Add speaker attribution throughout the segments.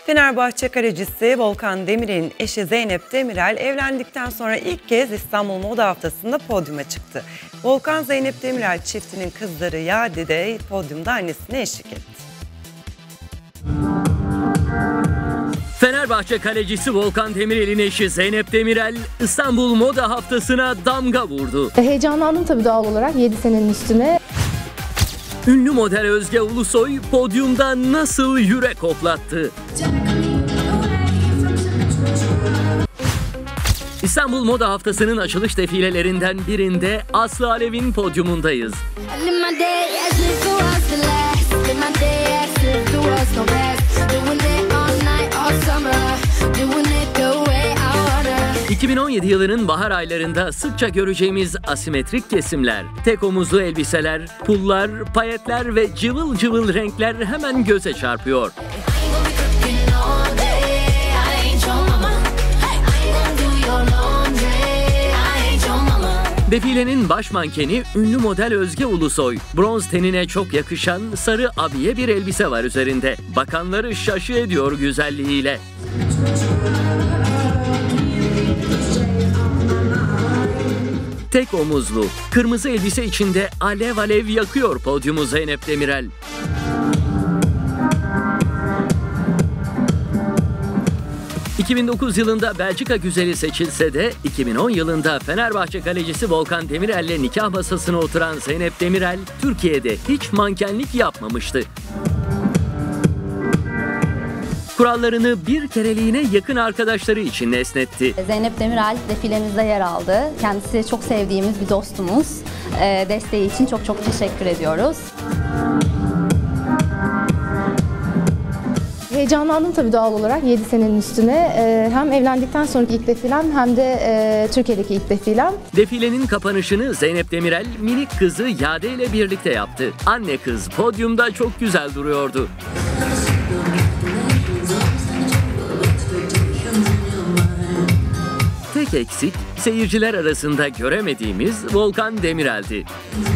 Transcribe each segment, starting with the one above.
Speaker 1: Fenerbahçe kalecisi Volkan Demirel'in eşi Zeynep Demirel evlendikten sonra ilk kez İstanbul Moda Haftası'nda podyuma çıktı. Volkan Zeynep Demirel çiftinin kızları Yadi de podyumda annesine eşlik etti.
Speaker 2: Fenerbahçe kalecisi Volkan Demirel'in eşi Zeynep Demirel İstanbul Moda Haftası'na damga vurdu.
Speaker 3: Heyecanlandım tabii doğal olarak 7 senenin üstüne.
Speaker 2: Ünlü model Özge Ulusoy podyumda nasıl yürek hoplattı. İstanbul Moda Haftası'nın açılış defilelerinden birinde Aslı Alev'in podyumundayız. ...2017 yılının bahar aylarında sıkça göreceğimiz asimetrik kesimler, tek omuzlu elbiseler, pullar, payetler ve cıvıl cıvıl renkler hemen göze çarpıyor. Defilenin baş mankeni ünlü model Özge Ulusoy. Bronz tenine çok yakışan sarı abiye bir elbise var üzerinde. Bakanları şaşı ediyor güzelliğiyle. Tek omuzlu, kırmızı elbise içinde alev alev yakıyor podyumu Zeynep Demirel. ...2009 yılında Belçika güzeli seçilse de... ...2010 yılında Fenerbahçe kalecisi Volkan Demirel'le nikah masasına oturan Zeynep Demirel... ...Türkiye'de hiç mankenlik yapmamıştı. Kurallarını bir kereliğine yakın arkadaşları için esnetti.
Speaker 4: Zeynep Demirel defilemizde yer aldı. Kendisi çok sevdiğimiz bir dostumuz. Desteği için çok çok teşekkür ediyoruz.
Speaker 3: Heyecanlandım tabii doğal olarak 7 senenin üstüne. Hem evlendikten sonraki ilk defilem hem de Türkiye'deki ilk defilem.
Speaker 2: Defilenin kapanışını Zeynep Demirel minik kızı Yade ile birlikte yaptı. Anne kız podyumda çok güzel duruyordu. Tek eksik seyirciler arasında göremediğimiz Volkan Demirel'di.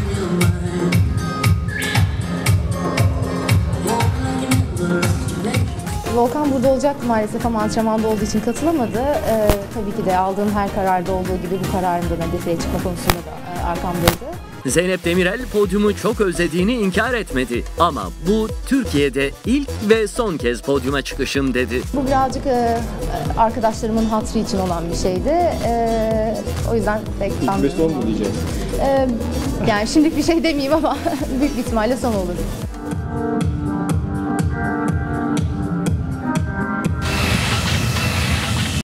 Speaker 3: Volkan burada olacaktı maalesef ama antrenmanda olduğu için katılamadı. Tabii ki de aldığım her kararda olduğu gibi bu kararımda da defileye çıkma konusunda da arkamdaydı.
Speaker 2: Zeynep Demirel podyumu çok özlediğini inkar etmedi. Ama bu Türkiye'de ilk ve son kez podyuma çıkışım dedi.
Speaker 3: Bu birazcık arkadaşlarımın hatırı için olan bir şeydi. O yüzden pek
Speaker 5: İlk ve son mu diyeceğiz?
Speaker 3: Yani şimdilik bir şey demeyeyim ama büyük bir ihtimalle son olur.